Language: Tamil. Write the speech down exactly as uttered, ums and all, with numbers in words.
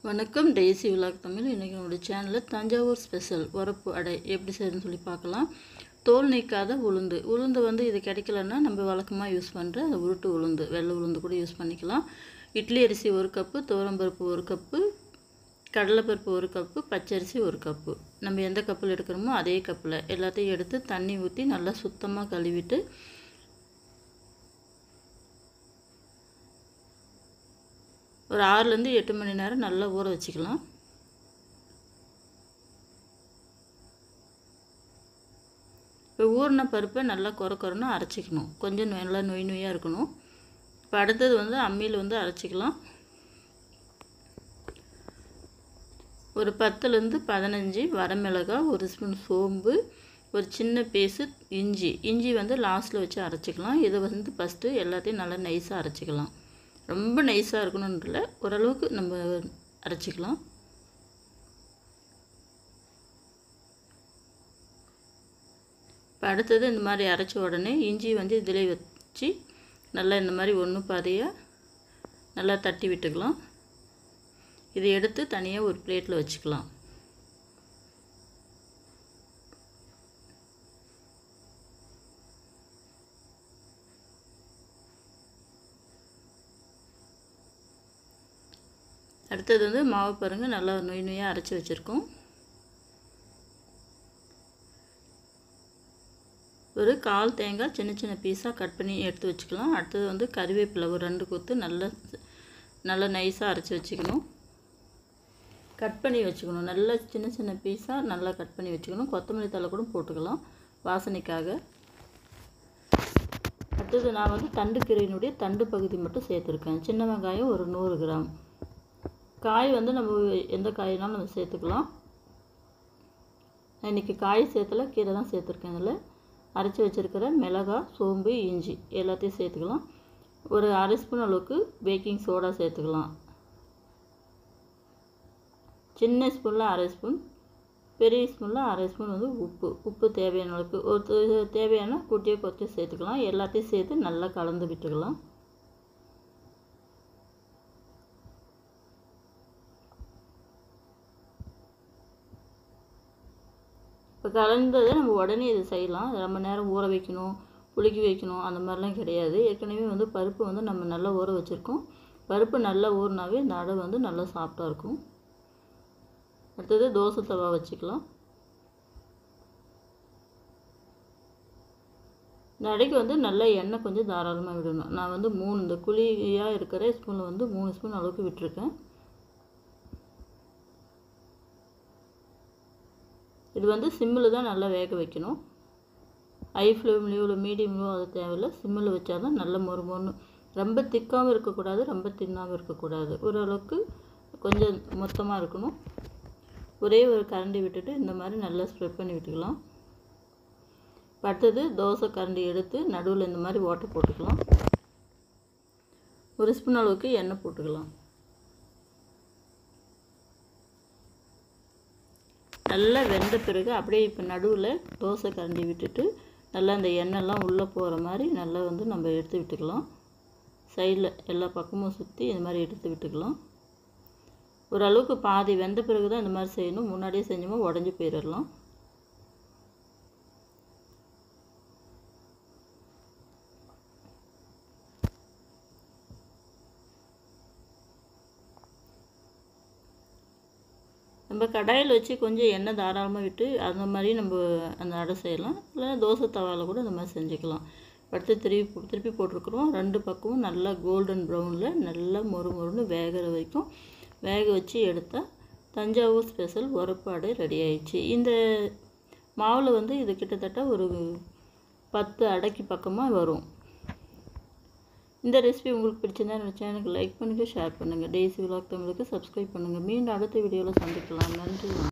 வணக்கம் டெய்ஸி விலாக் தமிழ். இன்றைக்கி நம்முடைய சேனலில் தஞ்சாவூர் ஸ்பெஷல் உரப்பு அடை எப்படி செய்யணும்னு சொல்லி பார்க்கலாம். தோல் நீக்காத உளுந்து உளுந்து வந்து இது கிடைக்கலன்னா நம்ம வழக்கமாக யூஸ் பண்ணுற அந்த உருட்டு உளுந்து, வெள்ளை உளுந்து கூட யூஸ் பண்ணிக்கலாம். இட்லி அரிசி ஒரு கப்பு, துவரம்பருப்பு ஒரு கப்பு, கடலைப்பருப்பு ஒரு கப்பு, பச்சரிசி ஒரு கப்பு. நம்ம எந்த கப்பில் எடுக்கிறோமோ அதே கப்பில் எல்லாத்தையும் எடுத்து தண்ணி ஊற்றி நல்லா சுத்தமாக கழுவிட்டு ஒரு ஆறுலேருந்து எட்டு மணி நேரம் நல்லா ஊற வச்சுக்கலாம். இப்போ ஊறின பருப்பை நல்லா குறை குறைன்னு அரைச்சிக்கணும். கொஞ்சம் நல்லா நொய் நொய்யாக இருக்கணும். இப்போ அடுத்தது வந்து அம்மியில் வந்து அரைச்சிக்கலாம். ஒரு பத்துலேருந்து பதினஞ்சு வரமிளகாய், ஒரு ஸ்பூன் சோம்பு, ஒரு சின்ன பீஸு இஞ்சி இஞ்சி வந்து லாஸ்ட்டில் வச்சு அரைச்சிக்கலாம். இதை வந்து ஃபஸ்ட்டு எல்லாத்தையும் நல்லா நைஸாக அரைச்சிக்கலாம். ரொம்ப நைஸாக இருக்கணும்னு இல்லை, ஓரளவுக்கு நம்ம அரைச்சிக்கலாம். இப்போ அடுத்தது இந்த மாதிரி அரைச்ச உடனே இஞ்சி வந்து இதில் வச்சு நல்லா இந்த மாதிரி ஒன்று பாதியாக நல்லா தட்டி விட்டுக்கலாம். இதை எடுத்து தனியாக ஒரு பிளேட்டில் வச்சுக்கலாம். அடுத்தது வந்து மாவு பாருங்கள், நல்லா நொய் நொய்யாக அரைச்சி வச்சுருக்கோம். ஒரு கால் தேங்காய் சின்ன சின்ன பீஸாக கட் பண்ணி எடுத்து வச்சுக்கலாம். அடுத்தது வந்து கறிவேப்பிலை ஒரு ரெண்டு கொத்து நல்லா நல்லா நைஸாக அரைச்சி வச்சுக்கணும். கட் பண்ணி வச்சுக்கணும், நல்லா சின்ன சின்ன பீஸாக நல்லா கட் பண்ணி வச்சுக்கணும். கொத்தமல்லி தழை கூட போட்டுக்கலாம் வாசனைக்காக. அடுத்தது நான் வந்து தண்டு கீரையினுடைய தண்டு பகுதி மட்டும் சேர்த்துருக்கேன். சின்ன வெங்காயம் ஒரு நூறு கிராம். காய் வந்து நம்ம எந்த காயினாலும் நம்ம சேர்த்துக்கலாம். நான் இன்றைக்கி காய் சேர்த்துல, கீரை தான் சேர்த்துருக்கேன். இதில் அரைச்சி வச்சுருக்கிற மிளகாய், சோம்பு, இஞ்சி எல்லாத்தையும் சேர்த்துக்கலாம். ஒரு அரை ஸ்பூன் அளவுக்கு பேக்கிங் சோடா சேர்த்துக்கலாம். சின்ன ஸ்பூனில் அரை ஸ்பூன், பெரிய ஸ்பூனில் அரை ஸ்பூன் வந்து உப்பு உப்பு தேவையான அளவுக்கு ஒரு தேவையான குட்டியை கொத்தி சேர்த்துக்கலாம். எல்லாத்தையும் சேர்த்து நல்லா கலந்து விட்டுக்கலாம். இப்போ கலந்ததை நம்ம உடனே இதை செய்யலாம். ரொம்ப நேரம் ஊற வைக்கணும், புளிக்க வைக்கணும் அந்த மாதிரிலாம் கிடையாது. ஏற்கனவே வந்து பருப்பு வந்து நம்ம நல்லா ஊற வச்சுருக்கோம். பருப்பு நல்லா ஊறினாவே இந்த அடை வந்து நல்லா சாஃப்டாக இருக்கும். அடுத்தது தோசை தவா வச்சுக்கலாம். இந்த அடைக்கு வந்து நல்லா எண்ணெய் கொஞ்சம் தாராளமாக விடணும். நான் வந்து மூணு இந்த குழியாக இருக்கிற ஸ்பூனில் வந்து மூணு ஸ்பூன் அளவுக்கு விட்டுருக்கேன். இது வந்து சிம்மில் தான் நல்லா வேக வைக்கணும். ஹை ஃப்ளேம்லேயோ இல்லை மீடியம்லையோ அது தேவையில்லை. சிம்மில் வச்சா தான் நல்ல மொறு மொறுன்னு, ரொம்ப திக்காகவும் இருக்கக்கூடாது, ரொம்ப தின்னாகவும் இருக்கக்கூடாது. ஓரளவுக்கு கொஞ்சம் மொத்தமாக இருக்கணும். ஒரே ஒரு கரண்டி விட்டுட்டு இந்த மாதிரி நல்லா ஸ்ப்ரெட் பண்ணி விட்டுக்கலாம். அடுத்தது தோசை கரண்டி எடுத்து நடுவில் இந்த மாதிரி ஓட்டை போட்டுக்கலாம். ஒரு ஸ்பூன் அளவுக்கு எண்ணெய் போட்டுக்கலாம். நல்லா வெந்த பிறகு அப்படியே இப்போ நடுவில் தோசை கரண்டி விட்டுட்டு நல்லா அந்த எண்ணெய்லாம் உள்ளே போகிற மாதிரி நல்லா வந்து நம்ம எடுத்து விட்டுக்கலாம். சைடில் எல்லா பக்கமும் சுற்றி இந்த மாதிரி எடுத்து விட்டுக்கலாம். ஓரளவுக்கு பாதி வெந்த பிறகு தான் இந்த மாதிரி செய்யணும். முன்னாடியே செஞ்சோமோ உடஞ்சி போயிடலாம். நம்ம கடாயில் வச்சு கொஞ்சம் எண்ணெய் தாராளமாக விட்டு அந்த மாதிரி நம்ம அந்த அடை செய்யலாம். இல்லைன்னா தோசை தவாவில் கூட அந்த மாதிரி செஞ்சுக்கலாம். அடுத்து திருப்பி திருப்பி போட்டிருக்குறோம். ரெண்டு பக்கமும் நல்லா கோல்டன் ப்ரௌனில் நல்லா மொறு மொறுன்னு வேகிற வரைக்கும் வேக வச்சு எடுத்தால் தஞ்சாவூர் ஸ்பெஷல் உரப்பு அடை ரெடி ஆயிடுச்சு. இந்த மாவில் வந்து இது கிட்டத்தட்ட ஒரு பத்து அடைக்கு பக்கமாக வரும். இந்த ரெசிபி உங்களுக்கு பிடிச்சிருந்தா என்னோட சேனலுக்கு லைக் பண்ணுங்கள், ஷேர் பண்ணுங்கள். டெய்ஸி விலாக் தமிழுக்கு சப்ஸ்கிரைப் பண்ணுங்கள். மீண்டும் அடுத்த வீடியோவில் சந்திக்கலாம். நன்றி.